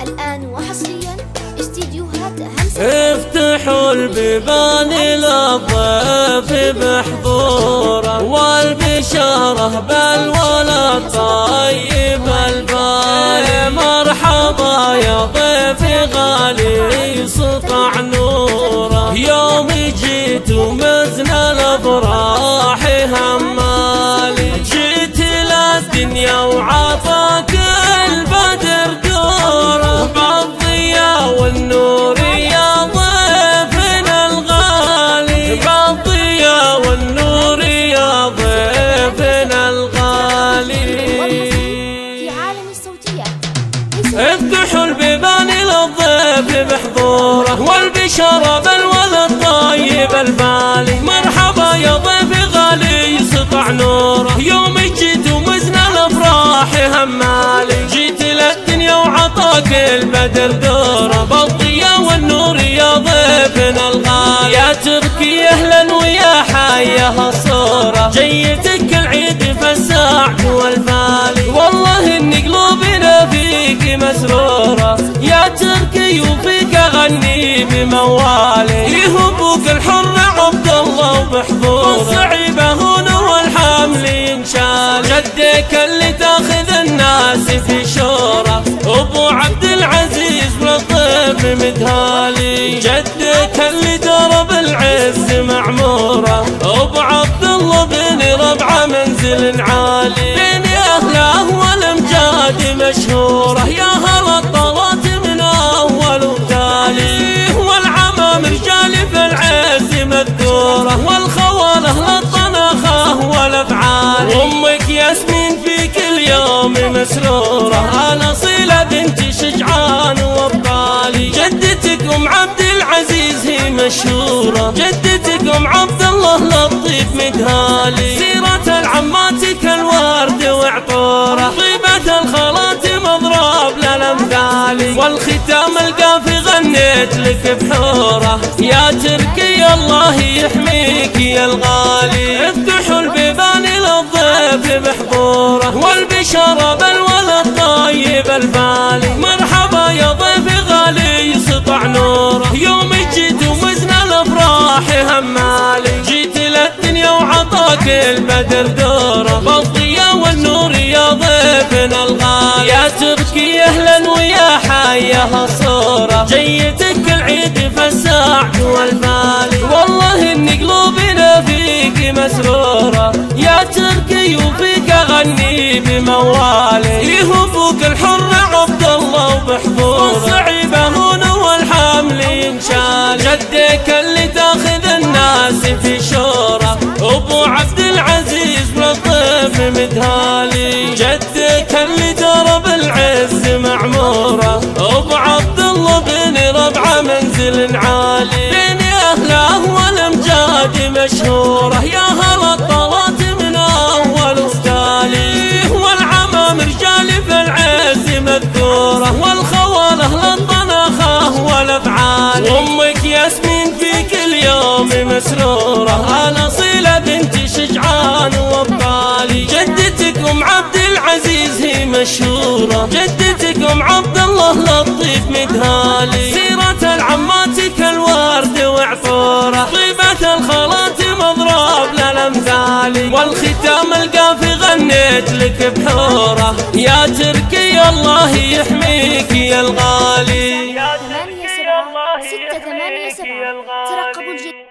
الآن وحصريا استديوهات همسة. افتحوا البيبان للضيف بحضوره والبشارة بالولد طيب البال. مرحبا يا ضيف غالي سطع نوره، يوم جيت ومزن الافراح همالي. جيت للدنيا وعطاك البدر دوره، بالضياء والنور يا ضيفنا الغالي، بالضياء والنور يا ضيفنا الغالي. في عالم الصوتيات افتحوا البيبان للضيف بحضوره والبشارة بالولد طيب البالي. مرحبا يا ضيف غالي سطع نوره، يوم جيت ومزن الافراح همالي. جيت للدنيا وعطاك البدر دوره، بالضياء والنور يا ضيفنا الغالي. يا تركي اهلا ويا حياها الصوره، جيتك العيد في السعد والفالي. والله ان قلوبنا فيك مسروره، يا تركي وفيك اغني بموالي. يهبوك الحر عبد الله وبحضوره، والصعيبه هنا والحمل ينشال. جدك اللي تاخذ الناس في شوره، ابو عبد العزيز والضيف مدهالي. جدك اللي درب العز معموره، ابو عبد الله بن ربعه منزل عالي. بين اهله والامجاد مشهوره، يا هلا الطلات من اول وتالي. والعمام رجال في العز مذكوره، والخواله للطناخه والافعال. وامك ياسمين فيك اليوم مسروره، انا صيله بنت شجعان وابطالي. جدتك ام عبد العزيز هي مشهوره، جدتك ام عبد الله لطيف مدهالي. سيرة العماتك الورد وعطوره، طيبة الخالات مضرب للامثال. والختام القافي غنيت لك بحوره، يا تركي الله يحميك يا الغالي. افتحوا البيبان للضيف بحضوره والبشارة بالولد طيب البالي. مرحبا يا ضيف غالي سطع نوره، يوم جيت ومزن الافراح همالي. جيت للدنيا وعطاك البدر دوره، بالضياء والنور يا ضيفنا الغالي. يا تركي اهلا ويا حياها الصوره، جيتك العيد في السعد والفالي. والله ان قلوبنا فيك مسروره، يا تركي وفيك اغني بموالي. يهبوك الحر عبد الله وبحضوره، والصعيبه هنا والحمل ينشال. جدك اللي تاخذ الناس في شوره، ابو عبد العزيز والضيف مدهالي. جدك اللي درب العز معموره، ابو عبد الله بن ربعه منزل عالي. بين اهله والامجاد مشهوره، يا هلا الطلات من اول وتالي. والعمام رجال في العز مذكوره، والخواله للطناخه والافعال. وامك ياسمين فيك اليوم مسروره، انا صيله بنت شجعان وابطالي. جدتك ام عبد العزيز هي مشهوره، جدتك ام عبد الله لطيف مدهالي. سيرة العماتك الورد وعطوره، طيبة الخالات مضرب للامثال. والختام القافي غنيت لك بحوره، يا تركي الله يحميك يا الغالي. 8 7 6 8 7 ترقبوا الجديد.